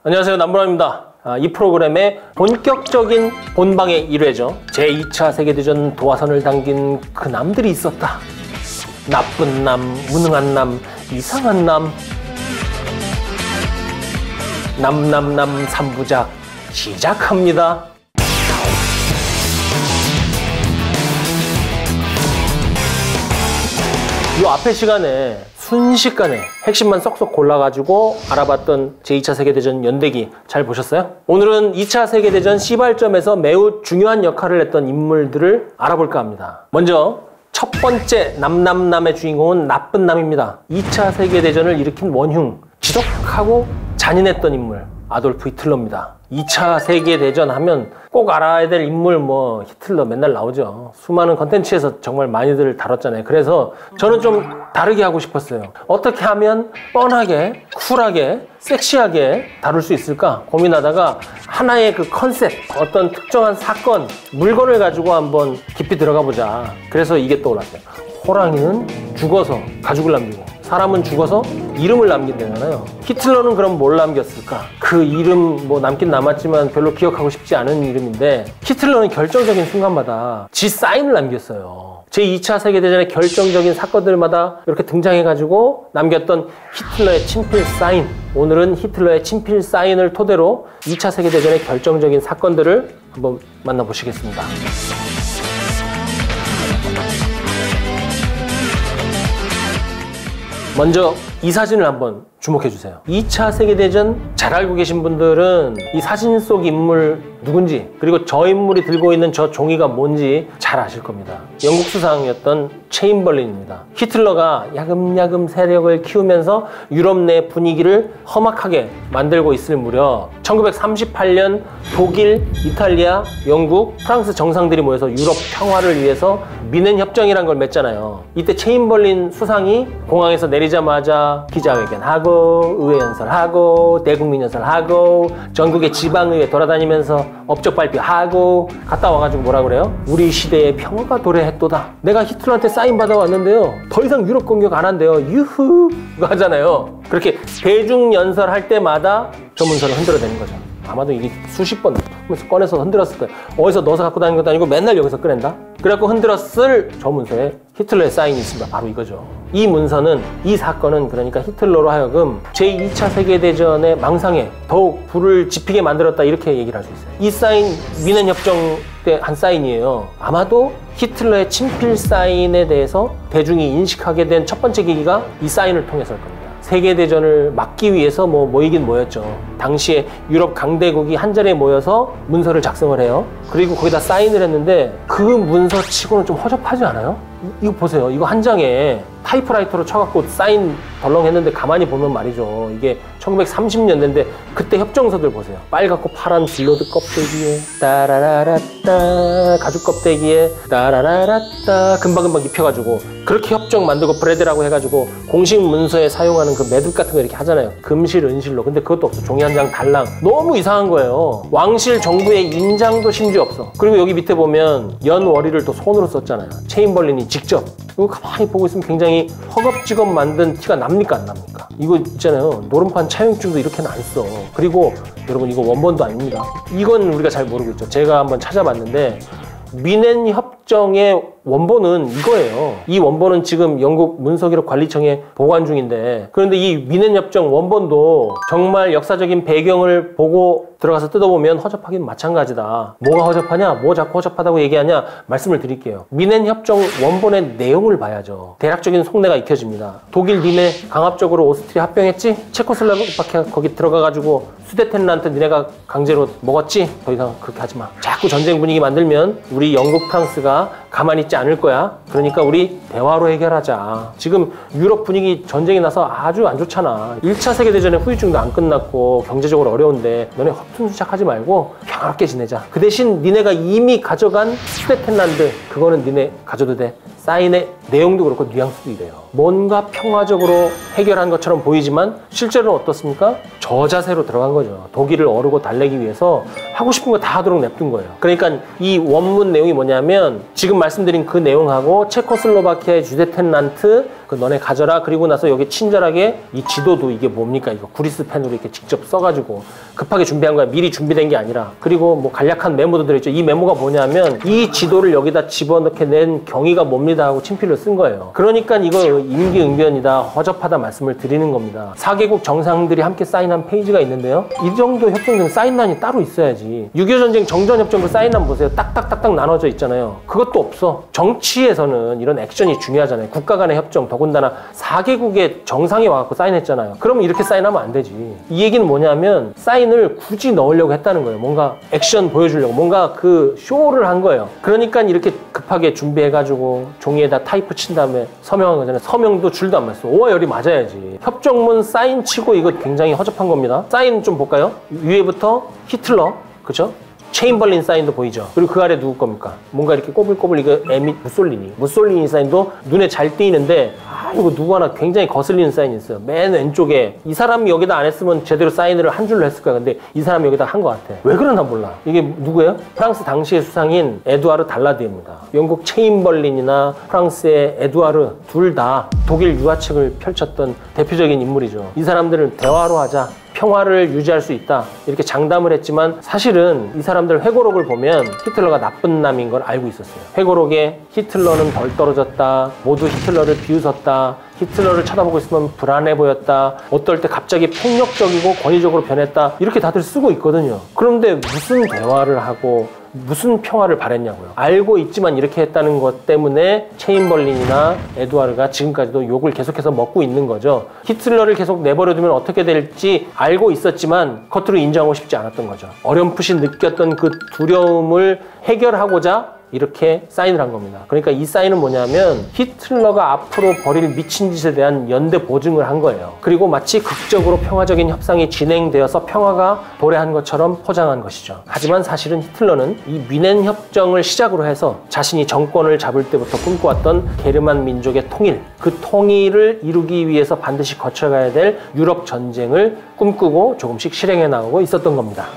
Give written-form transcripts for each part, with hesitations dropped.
안녕하세요, 남보람입니다. 이 프로그램의 본격적인 본방의 1회죠. 제2차 세계대전 도화선을 당긴 그 남들이 있었다. 나쁜 남, 무능한 남, 이상한 남. 남남남 3부작 시작합니다. 이 앞에 시간에 순식간에 핵심만 쏙쏙 골라가지고 알아봤던 제2차 세계대전 연대기 잘 보셨어요? 오늘은 2차 세계대전 시발점에서 매우 중요한 역할을 했던 인물들을 알아볼까 합니다. 먼저 첫 번째 남남남의 주인공은 나쁜 남입니다. 2차 세계대전을 일으킨 원흉, 지독하고 잔인했던 인물 아돌프 히틀러입니다. 2차 세계대전 하면 꼭 알아야 될 인물 히틀러 맨날 나오죠. 수많은 컨텐츠에서 정말 많이들 다뤘잖아요. 그래서 저는 좀 다르게 하고 싶었어요. 어떻게 하면 뻔하게, 쿨하게, 섹시하게 다룰 수 있을까 고민하다가 하나의 그 컨셉, 어떤 특정한 사건, 물건을 가지고 한번 깊이 들어가 보자. 그래서 이게 떠올랐어요. 호랑이는 죽어서 가죽을 남기고 사람은 죽어서 이름을 남긴다잖아요. 히틀러는 그럼 뭘 남겼을까? 그 이름 남긴 남았지만 별로 기억하고 싶지 않은 이름인데 히틀러는 결정적인 순간마다 지 사인을 남겼어요. 제2차 세계대전의 결정적인 사건들마다 이렇게 등장해가지고 남겼던 히틀러의 친필 사인. 오늘은 히틀러의 친필 사인을 토대로 2차 세계대전의 결정적인 사건들을 한번 만나보시겠습니다. 먼저 이 사진을 한번 주목해 주세요. 2차 세계대전 잘 알고 계신 분들은 이 사진 속 인물 누군지, 그리고 저 인물이 들고 있는 저 종이가 뭔지 잘 아실 겁니다. 영국 수상이었던 체인벌린입니다. 히틀러가 야금야금 세력을 키우면서 유럽 내 분위기를 험악하게 만들고 있을 무렵 1938년 독일, 이탈리아, 영국, 프랑스 정상들이 모여서 유럽 평화를 위해서 미넨 협정이란 걸 맺잖아요. 이때 체인벌린 수상이 공항에서 내리자마자 기자회견하고 의회 연설하고 대국민 연설하고 전국의 지방의회 돌아다니면서 업적 발표하고 갔다 와가지고 뭐라 그래요? 우리 시대의 평화가 도래했도다. 내가 히틀러한테 사인 받아왔는데요. 더 이상 유럽 공격 안 한대요. 유후! 이거 하잖아요. 그렇게 대중 연설할 때마다 저 문서를 흔들어대는 거죠. 아마도 이게 수십 번 꺼내서 흔들었을 거예요. 어디서 넣어서 갖고 다니는 것도 아니고 맨날 여기서 꺼낸다? 그래갖고 흔들었을 저 문서에 히틀러의 사인이 있습니다. 바로 이거죠. 이 문서는, 이 사건은 그러니까 히틀러로 하여금 제2차 세계대전의 망상에 더욱 불을 지피게 만들었다, 이렇게 얘기를 할 수 있어요. 이 사인 미넨 협정 때 한 사인이에요. 아마도 히틀러의 친필 사인에 대해서 대중이 인식하게 된 첫 번째 계기가 이 사인을 통해서일 겁니다. 세계대전을 막기 위해서 모이긴 모였죠. 당시에 유럽 강대국이 한자리에 모여서 문서를 작성을 해요. 그리고 거기다 사인을 했는데 그 문서치고는 좀 허접하지 않아요? 이거 보세요. 이거 한 장에 타이프라이터로 쳐갖고 사인 덜렁 했는데 가만히 보면 말이죠. 이게 1930년대인데 그때 협정서들 보세요. 빨갛고 파란 빌로드 껍데기에 따라라라따, 가죽 껍데기에 따라라라따 금방금방 입혀가지고 그렇게 협정 만들고 브레드라고 해가지고 공식 문서에 사용하는 그 매듭 같은 거 이렇게 하잖아요. 금실, 은실로. 근데 그것도 없어. 종이 한 장 달랑. 너무 이상한 거예요. 왕실 정부의 인장도 심지어 없어. 그리고 여기 밑에 보면 연월일을 또 손으로 썼잖아요. 체인벌린이 직접. 이거 가만히 보고 있으면 굉장히 허겁지겁 만든 티가 납니까, 안 납니까? 이거 있잖아요. 노름판 차용증도 이렇게는 안 써. 그리고 여러분, 이거 원본도 아닙니다. 이건 우리가 잘 모르고 있죠. 제가 한번 찾아봤는데 미넨 협정의 원본은 이거예요. 이 원본은 지금 영국 문서기록 관리청에 보관 중인데, 그런데 이 미넨 협정 원본도 정말 역사적인 배경을 보고 들어가서 뜯어보면 허접하긴 마찬가지다. 뭐가 허접하냐? 뭐 자꾸 허접하다고 얘기하냐? 말씀을 드릴게요. 미넨 협정 원본의 내용을 봐야죠. 대략적인 속내가 익혀집니다. 독일 니네 강압적으로 오스트리아 합병했지? 체코슬로바키아 거기 들어가가지고 수데텐란트 니네가 강제로 먹었지? 더 이상 그렇게 하지 마. 자꾸 전쟁 분위기 만들면 우리 영국, 프랑스가 가만히 있지 않을 거야. 그러니까 우리 대화로 해결하자. 지금 유럽 분위기 전쟁이 나서 아주 안 좋잖아. 1차 세계대전의 후유증도 안 끝났고 경제적으로 어려운데 너네 허튼수작하지 말고 평화롭게 지내자. 그 대신 니네가 이미 가져간 수데텐란드, 그거는 니네 가져도 돼. 사인의 내용도 그렇고 뉘앙스도 이래요. 뭔가 평화적으로 해결한 것처럼 보이지만 실제로는 어떻습니까? 저 자세로 들어간 거죠. 독일을 어르고 달래기 위해서 하고 싶은 거 다 하도록 냅둔 거예요. 그러니까 이 원문 내용이 뭐냐면 지금 말씀드린 그 내용하고 체코슬로바키아의 주데텐란트, 그 너네 가져라. 그리고 나서 여기 친절하게 이 지도도 이게 뭡니까? 이거 구리스펜으로 이렇게 직접 써가지고 급하게 준비한 거야. 미리 준비된 게 아니라. 그리고 뭐 간략한 메모도 들어있죠. 이 메모가 뭐냐면 이 지도를 여기다 집어넣게 낸 경위가 뭡니다 하고 친필로 쓴 거예요. 그러니까 이거 임기응변이다, 허접하다 말씀을 드리는 겁니다. 4개국 정상들이 함께 사인한 페이지가 있는데요. 이 정도 협정들은 사인란이 따로 있어야지. 6.25 전쟁 정전협정 그 사인란 보세요. 딱딱딱딱 나눠져 있잖아요. 그것도 없어. 정치에서는 이런 액션이 중요하잖아요. 국가 간의 협정, 더군다나 4개국의 정상이 와갖고 사인했잖아요. 그러면 이렇게 사인하면 안 되지. 이 얘기는 뭐냐면 사인을 굳이 넣으려고 했다는 거예요. 뭔가 액션 보여주려고, 뭔가 그 쇼를 한 거예요. 그러니까 이렇게 급하게 준비해가지고 종이에다 타이프 친 다음에 서명한 거잖아요. 서명도 줄도 안 맞았어. 5와 열이 맞아야지. 협정문 사인 치고 이거 굉장히 허접한 겁니다. 사인 좀 볼까요? 위에부터 히틀러, 그죠? 체인벌린 사인도 보이죠? 그리고 그 아래 누구 겁니까? 뭔가 이렇게 꼬불꼬불 이거 무솔리니 사인도 눈에 잘 띄는데 이거 누구 하나 굉장히 거슬리는 사인이 있어요. 맨 왼쪽에 이 사람이 여기다 안 했으면 제대로 사인을 한 줄로 했을 거야. 근데 이 사람이 여기다 한 것 같아. 왜 그러나 몰라. 이게 누구예요? 프랑스 당시의 수상인 에두아르 달라드입니다. 영국 체인벌린이나 프랑스의 에두아르 둘 다 독일 유화책을 펼쳤던 대표적인 인물이죠. 이 사람들을 대화로 하자, 평화를 유지할 수 있다, 이렇게 장담을 했지만 사실은 이 사람들 회고록을 보면 히틀러가 나쁜 남인 걸 알고 있었어요. 회고록에 히틀러는 덜 떨어졌다, 모두 히틀러를 비웃었다, 히틀러를 쳐다보고 있으면 불안해 보였다, 어떨 때 갑자기 폭력적이고 권위적으로 변했다, 이렇게 다들 쓰고 있거든요. 그런데 무슨 대화를 하고 무슨 평화를 바랬냐고요. 알고 있지만 이렇게 했다는 것 때문에 체인벌린이나 에두아르가 지금까지도 욕을 계속해서 먹고 있는 거죠. 히틀러를 계속 내버려두면 어떻게 될지 알고 있었지만 겉으로 인정하고 싶지 않았던 거죠. 어렴풋이 느꼈던 그 두려움을 해결하고자 이렇게 사인을 한 겁니다. 그러니까 이 사인은 뭐냐면 히틀러가 앞으로 벌일 미친 짓에 대한 연대 보증을 한 거예요. 그리고 마치 극적으로 평화적인 협상이 진행되어서 평화가 도래한 것처럼 포장한 것이죠. 하지만 사실은 히틀러는 이 뮌헨 협정을 시작으로 해서 자신이 정권을 잡을 때부터 꿈꿔왔던 게르만 민족의 통일, 그 통일을 이루기 위해서 반드시 거쳐가야 될 유럽 전쟁을 꿈꾸고 조금씩 실행해 나가고 있었던 겁니다.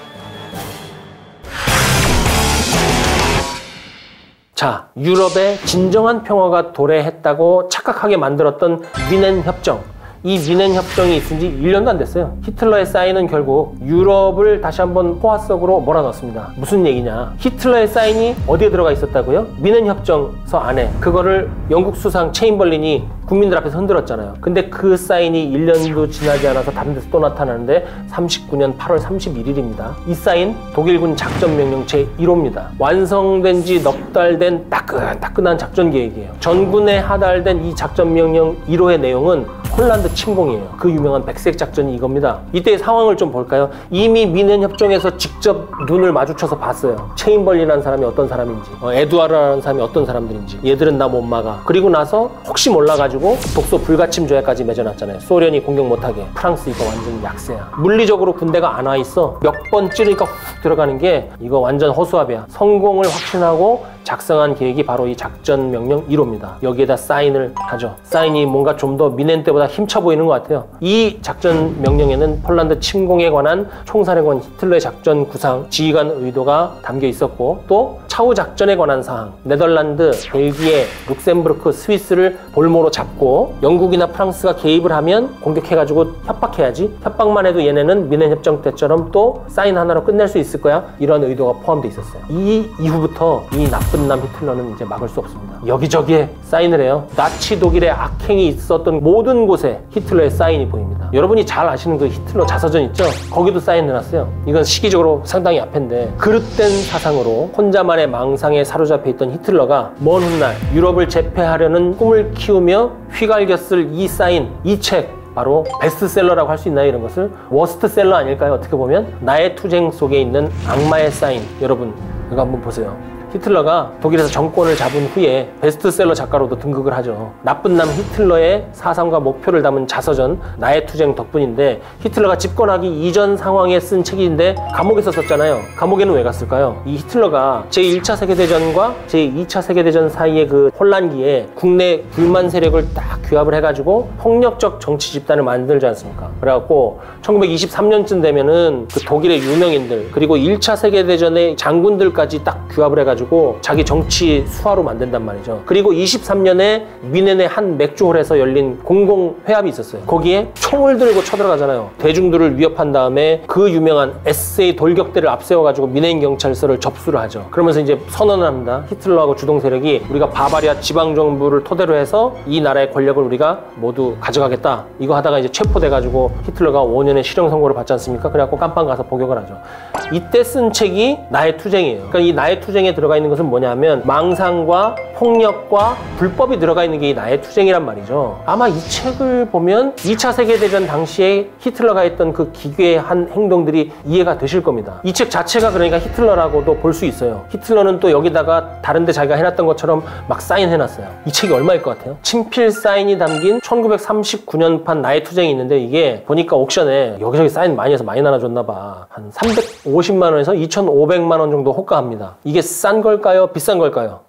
자, 유럽의 진정한 평화가 도래했다고 착각하게 만들었던 뮌헨 협정. 이 뮌헨 협정이 있은 지 1년도 안 됐어요. 히틀러의 사인은 결국 유럽을 다시 한번 포화 속으로 몰아넣습니다. 무슨 얘기냐? 히틀러의 사인이 어디에 들어가 있었다고요? 뮌헨 협정서 안에. 그거를 영국 수상 체인벌린이 국민들 앞에서 흔들었잖아요. 근데 그 사인이 1년도 지나지 않아서 다른 데서 또 나타나는데 39년 8월 31일입니다. 이 사인 독일군 작전명령 제1호입니다. 완성된 지 넉 달 된 따끈따끈한 작전 계획이에요. 전군에 하달된 이 작전명령 1호의 내용은 폴란드 침공이에요. 그 유명한 백색 작전이 이겁니다. 이때의 상황을 좀 볼까요? 이미 뮌헨 협정에서 직접 눈을 마주쳐서 봤어요. 체인벌린이라는 사람이 어떤 사람인지, 에두아르라는 사람이 어떤 사람들인지. 얘들은 나 못 막아. 그리고 나서 혹시 몰라가지고 독소 불가침 조약까지 맺어놨잖아요. 소련이 공격 못하게. 프랑스 이거 완전 약세야. 물리적으로 군대가 안 와 있어. 몇 번 찌르니까 훅 들어가는 게 이거 완전 허수아비야. 성공을 확신하고 작성한 계획이 바로 이 작전 명령 1호입니다. 여기에다 사인을 하죠. 사인이 뭔가 좀 더 뮌헨 때보다 힘차 보이는 것 같아요. 이 작전 명령에는 폴란드 침공에 관한 총사령관 히틀러의 작전 구상, 지휘관 의도가 담겨 있었고, 또 차후 작전에 관한 사항, 네덜란드, 벨기에, 룩셈부르크, 스위스를 볼모로 잡고 영국이나 프랑스가 개입을 하면 공격해가지고 협박해야지. 협박만 해도 얘네는 뮌헨 협정 때처럼 또 사인 하나로 끝낼 수 있을 거야. 이런 의도가 포함되어 있었어요. 이 이후부터 이 나쁜 남 히틀러는 이제 막을 수 없습니다. 여기저기에 사인을 해요. 나치 독일의 악행이 있었던 모든 곳에 히틀러의 사인이 보입니다. 여러분이 잘 아시는 그 히틀러 자서전 있죠? 거기도 사인해놨어요. 이건 시기적으로 상당히 앞인데, 그릇된 사상으로 혼자만의 망상에 사로잡혀 있던 히틀러가 먼 훗날 유럽을 제패하려는 꿈을 키우며 휘갈겼을 이 사인, 이 책, 바로 베스트셀러라고 할 수 있나요? 이런 것을 워스트셀러 아닐까요? 어떻게 보면 나의 투쟁 속에 있는 악마의 사인. 여러분 이거 한번 보세요. 히틀러가 독일에서 정권을 잡은 후에 베스트셀러 작가로도 등극을 하죠. 나쁜 남 히틀러의 사상과 목표를 담은 자서전 나의 투쟁 덕분인데, 히틀러가 집권하기 이전 상황에 쓴 책인데 감옥에서 썼잖아요. 감옥에는 왜 갔을까요? 이 히틀러가 제1차 세계대전과 제2차 세계대전 사이의 그 혼란기에 국내 불만 세력을 딱 규합을 해가지고 폭력적 정치 집단을 만들지 않습니까? 그래갖고 1923년쯤 되면은 그 독일의 유명인들, 그리고 1차 세계대전의 장군들까지 딱 규합을 해가지고 가지고 자기 정치 수하로 만든단 말이죠. 그리고 23년에 뮌헨의 한 맥주홀에서 열린 공공회합이 있었어요. 거기에 총을 들고 쳐들어가잖아요. 대중들을 위협한 다음에 그 유명한 SA 돌격대를 앞세워가지고 뮌헨 경찰서를 접수를 하죠. 그러면서 이제 선언을 합니다. 히틀러하고 주동 세력이 우리가 바바리아 지방정부를 토대로 해서 이 나라의 권력을 우리가 모두 가져가겠다. 이거 하다가 이제 체포돼가지고 히틀러가 5년의 실형 선고를 받지 않습니까? 그래갖고 깜빵 가서 복역을 하죠. 이때 쓴 책이 나의 투쟁이에요. 그러니까 이 나의 투쟁에 들어가 있는 것은 뭐냐면 망상과 폭력과 불법이 들어가 있는 게 이 나의 투쟁이란 말이죠. 아마 이 책을 보면 2차 세계대전 당시에 히틀러가 했던 그 기괴한 행동들이 이해가 되실 겁니다. 이 책 자체가 그러니까 히틀러라고도 볼 수 있어요. 히틀러는 또 여기다가 다른데 자기가 해놨던 것처럼 막 사인해놨어요. 이 책이 얼마일 것 같아요? 친필 사인이 담긴 1939년판 나의 투쟁이 있는데 이게 보니까 옥션에 여기저기 사인 많이 해서 많이 나눠줬나 봐. 한 350만 원에서 2,500만 원 정도 호가합니다. 이게 싼 걸까요? 비싼 걸까요?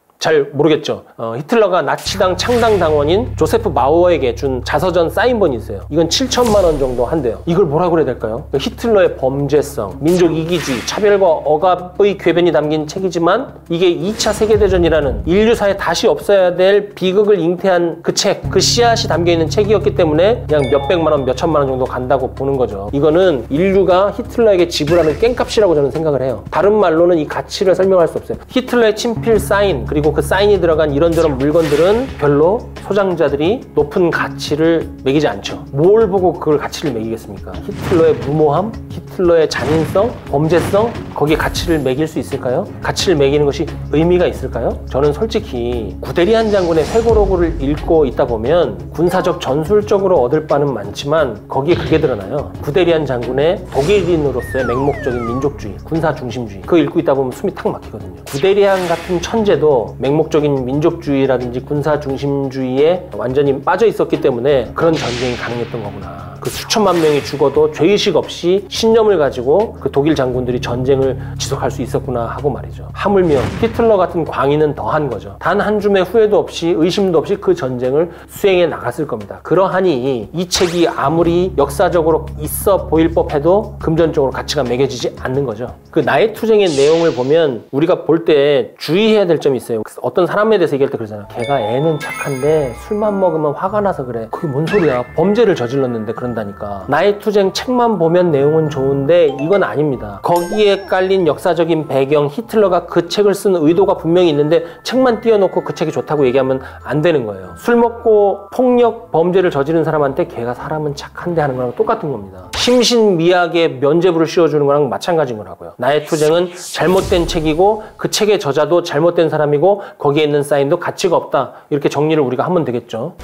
잘 모르겠죠. 히틀러가 나치당 창당 당원인 조세프 마우어에게 준 자서전 사인본이 있어요. 이건 7천만 원 정도 한대요. 이걸 뭐라고 그래야 될까요? 히틀러의 범죄성, 민족 이기주의, 차별과 억압의 궤변이 담긴 책이지만 이게 2차 세계대전이라는 인류사에 다시 없어야 될 비극을 잉태한 그 책, 그 씨앗이 담겨있는 책이었기 때문에 그냥 몇백만 원, 몇천만 원 정도 간다고 보는 거죠. 이거는 인류가 히틀러에게 지불하는 깽값이라고 저는 생각을 해요. 다른 말로는 이 가치를 설명할 수 없어요. 히틀러의 친필 사인, 그리고 그 사인이 들어간 이런저런 물건들은 별로 소장자들이 높은 가치를 매기지 않죠. 뭘 보고 그걸 가치를 매기겠습니까? 히틀러의 무모함? 히틀러의 잔인성? 범죄성? 거기에 가치를 매길 수 있을까요? 가치를 매기는 것이 의미가 있을까요? 저는 솔직히 구데리안 장군의 회고록을 읽고 있다 보면 군사적 전술적으로 얻을 바는 많지만 거기에 그게 드러나요. 구데리안 장군의 독일인으로서의 맹목적인 민족주의, 군사 중심주의. 그거 읽고 있다 보면 숨이 탁 막히거든요. 구데리안 같은 천재도 맹목적인 민족주의라든지 군사 중심주의에 완전히 빠져 있었기 때문에 그런 전쟁이 가능했던 거구나. 그 수천만 명이 죽어도 죄의식 없이 신념을 가지고 그 독일 장군들이 전쟁을 지속할 수 있었구나 하고 말이죠. 하물며 히틀러 같은 광인은 더한 거죠. 단 한 줌의 후회도 없이 의심도 없이 그 전쟁을 수행해 나갔을 겁니다. 그러하니 이 책이 아무리 역사적으로 있어 보일 법해도 금전적으로 가치가 매겨지지 않는 거죠. 그 나의 투쟁의 내용을 보면 우리가 볼 때 주의해야 될 점이 있어요. 어떤 사람에 대해서 얘기할 때 그러잖아요. 걔가 애는 착한데 술만 먹으면 화가 나서 그래. 그게 뭔 소리야. 범죄를 저질렀는데 그런다니까. 나의 투쟁 책만 보면 내용은 좋은데 이건 아닙니다. 거기에 깔린 역사적인 배경, 히틀러가 그 책을 쓴 의도가 분명히 있는데 책만 띄워놓고 그 책이 좋다고 얘기하면 안 되는 거예요. 술 먹고 폭력, 범죄를 저지른 사람한테 걔가 사람은 착한데 하는 거랑 똑같은 겁니다. 심신미약에 면죄부를 씌워주는 거랑 마찬가지인 거라고요. 나의 투쟁은 잘못된 책이고 그 책의 저자도 잘못된 사람이고 거기에 있는 사인도 가치가 없다. 이렇게 정리를 우리가 하면 되겠죠.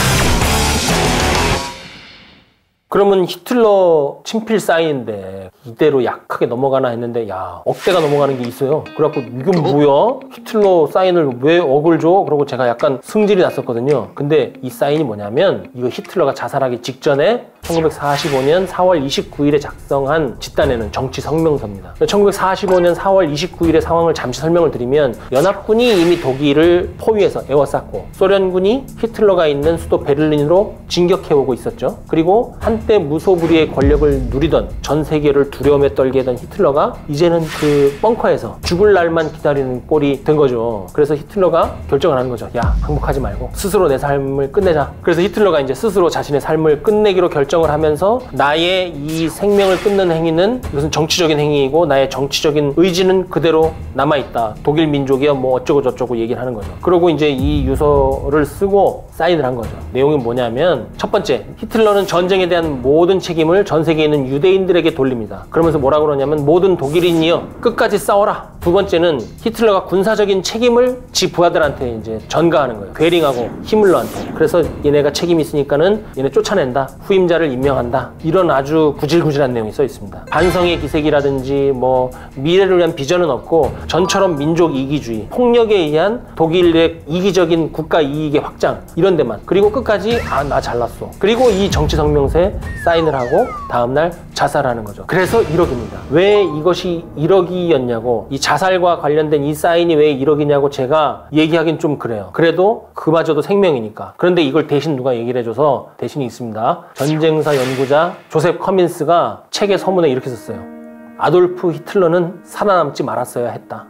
그러면 히틀러 친필 사인인데 이대로 약하게 넘어가나 했는데 야 억대가 넘어가는 게 있어요. 그래갖고 이건 뭐야? 히틀러 사인을 왜 억을 줘? 그러고 제가 약간 승질이 났었거든요. 근데 이 사인이 뭐냐면 이거 히틀러가 자살하기 직전에 1945년 4월 29일에 작성한 집단에는 정치 성명서입니다. 1945년 4월 29일의 상황을 잠시 설명을 드리면 연합군이 이미 독일을 포위해서 에워쌌고 소련군이 히틀러가 있는 수도 베를린으로 진격해오고 있었죠. 그리고 한때 무소불위의 권력을 누리던 전 세계를 두려움에 떨게 하던 히틀러가 이제는 그 벙커에서 죽을 날만 기다리는 꼴이 된 거죠. 그래서 히틀러가 결정을 하는 거죠. 야, 항복하지 말고 스스로 내 삶을 끝내자. 그래서 히틀러가 이제 스스로 자신의 삶을 끝내기로 결정을 하면서 나의 이 생명을 끊는 행위는 이것은 정치적인 행위이고 나의 정치적인 의지는 그대로 남아있다. 독일 민족이야 뭐 어쩌고 저쩌고 얘기를 하는 거죠. 그리고 이제 이 유서를 쓰고 사인을 한 거죠. 내용이 뭐냐면 첫 번째, 히틀러는 전쟁에 대한 모든 책임을 전 세계에 있는 유대인들에게 돌립니다. 그러면서 뭐라고 그러냐면 모든 독일인이여 끝까지 싸워라. 두 번째는 히틀러가 군사적인 책임을 지 부하들한테 이제 전가하는 거예요. 괴링하고 히물러한테. 그래서 얘네가 책임이 있으니까는 얘네 쫓아낸다. 후임자를 임명한다. 이런 아주 구질구질한 내용이 써 있습니다. 반성의 기색이라든지 뭐 미래를 위한 비전은 없고 전처럼 민족 이기주의, 폭력에 의한 독일의 이기적인 국가 이익의 확장 이런 데만. 그리고 끝까지 나 잘났어. 그리고 이 정치 성명서에 사인을 하고 다음날 자살하는 거죠. 그래서 1억입니다. 왜 이것이 1억이었냐고, 이 자살과 관련된 이 사인이 왜 1억이냐고 제가 얘기하긴 좀 그래요. 그래도 그마저도 생명이니까. 그런데 이걸 대신 누가 얘기를 해줘서 대신이 있습니다. 전쟁사 연구자 조셉 커민스가 책의 서문에 이렇게 썼어요. 아돌프 히틀러는 살아남지 말았어야 했다.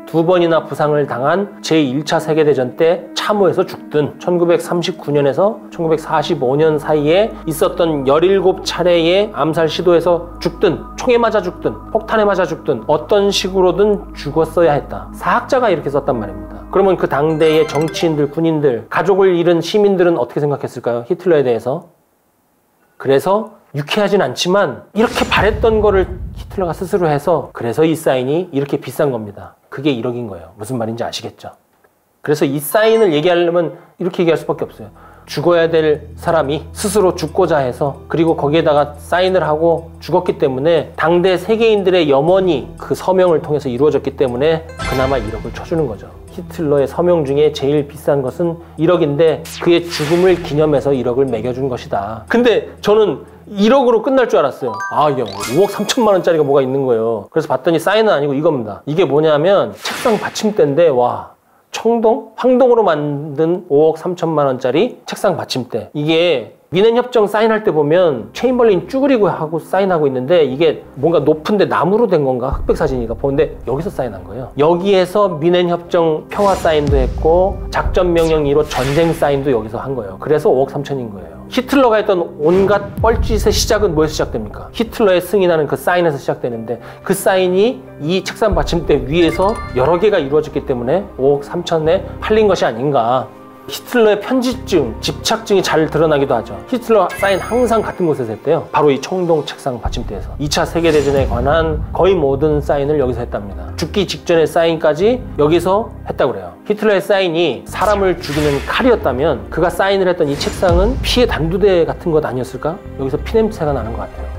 2번이나 부상을 당한 제1차 세계대전 때 참호에서 죽든 1939년에서 1945년 사이에 있었던 17차례의 암살 시도에서 죽든 총에 맞아 죽든 폭탄에 맞아 죽든 어떤 식으로든 죽었어야 했다. 사학자가 이렇게 썼단 말입니다. 그러면 그 당대의 정치인들, 군인들, 가족을 잃은 시민들은 어떻게 생각했을까요? 히틀러에 대해서. 그래서 유쾌하진 않지만 이렇게 바랬던 거를 히틀러가 스스로 해서 그래서 이 사인이 이렇게 비싼 겁니다. 그게 1억인 거예요. 무슨 말인지 아시겠죠? 그래서 이 사인을 얘기하려면 이렇게 얘기할 수밖에 없어요. 죽어야 될 사람이 스스로 죽고자 해서 그리고 거기에다가 사인을 하고 죽었기 때문에 당대 세계인들의 염원이 그 서명을 통해서 이루어졌기 때문에 그나마 1억을 쳐주는 거죠. 히틀러의 서명 중에 제일 비싼 것은 1억인데 그의 죽음을 기념해서 1억을 매겨준 것이다. 근데 저는 1억으로 끝날 줄 알았어요. 아, 이게 5억 3천만 원짜리가 뭐가 있는 거예요. 그래서 봤더니 사인은 아니고 이겁니다. 이게 뭐냐면 책상 받침대인데 와, 청동? 황동으로 만든 5억 3천만 원짜리 책상 받침대. 이게 미넨협정 사인할 때 보면 체인벌린 쭈그리고 하고 사인하고 있는데 이게 뭔가 높은데 나무로 된 건가? 흑백 사진이가 보는데 여기서 사인한 거예요. 여기에서 미넨협정 평화 사인도 했고 작전명령 1호 전쟁 사인도 여기서 한 거예요. 그래서 5억 3천인 거예요. 히틀러가 했던 온갖 뻘짓의 시작은 뭐에서 시작됩니까? 히틀러의 승인하는 그 사인에서 시작되는데 그 사인이 이 책상 받침대 위에서 여러 개가 이루어졌기 때문에 5억 3천에 팔린 것이 아닌가. 히틀러의 편집증, 집착증이 잘 드러나기도 하죠. 히틀러 사인 항상 같은 곳에서 했대요. 바로 이 청동 책상 받침대에서. 2차 세계대전에 관한 거의 모든 사인을 여기서 했답니다. 죽기 직전의 사인까지 여기서 했다고 그래요. 히틀러의 사인이 사람을 죽이는 칼이었다면 그가 사인을 했던 이 책상은 피의 단두대 같은 것 아니었을까? 여기서 피냄새가 나는 것 같아요.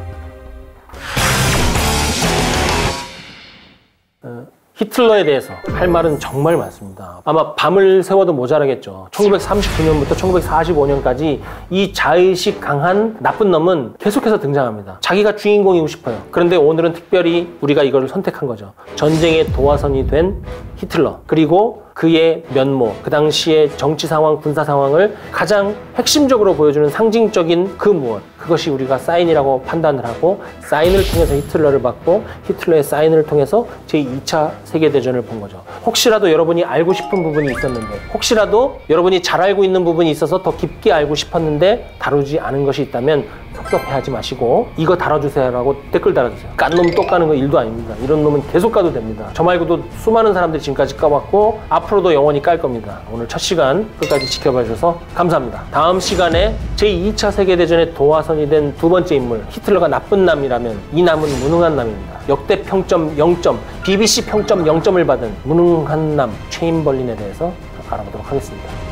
히틀러에 대해서 할 말은 정말 많습니다. 아마 밤을 새워도 모자라겠죠. 1939년부터 1945년까지 이 자의식 강한 나쁜 놈은 계속해서 등장합니다. 자기가 주인공이고 싶어요. 그런데 오늘은 특별히 우리가 이걸 선택한 거죠. 전쟁의 도화선이 된 히틀러, 그리고 그의 면모, 그 당시의 정치 상황, 군사 상황을 가장 핵심적으로 보여주는 상징적인 그 무엇, 그것이 우리가 사인이라고 판단을 하고 사인을 통해서 히틀러를 봤고 히틀러의 사인을 통해서 제2차 세계대전을 본 거죠. 혹시라도 여러분이 알고 싶은 부분이 있었는데, 혹시라도 여러분이 잘 알고 있는 부분이 있어서 더 깊게 알고 싶었는데 다루지 않은 것이 있다면 섭섭해하지 마시고 이거 다뤄주세요 라고 댓글 달아주세요. 깐 놈 또 까는 거 일도 아닙니다. 이런 놈은 계속 까도 됩니다. 저 말고도 수많은 사람들이 지금까지 까왔고 앞으로도 영원히 깔 겁니다. 오늘 첫 시간 끝까지 지켜봐 주셔서 감사합니다. 다음 시간에 제2차 세계대전의 도화선이 된 두 번째 인물, 히틀러가 나쁜 남이라면 이 남은 무능한 남입니다. 역대 평점 0점, BBC 평점 0점을 받은 무능한 남 체인벌린에 대해서 알아보도록 하겠습니다.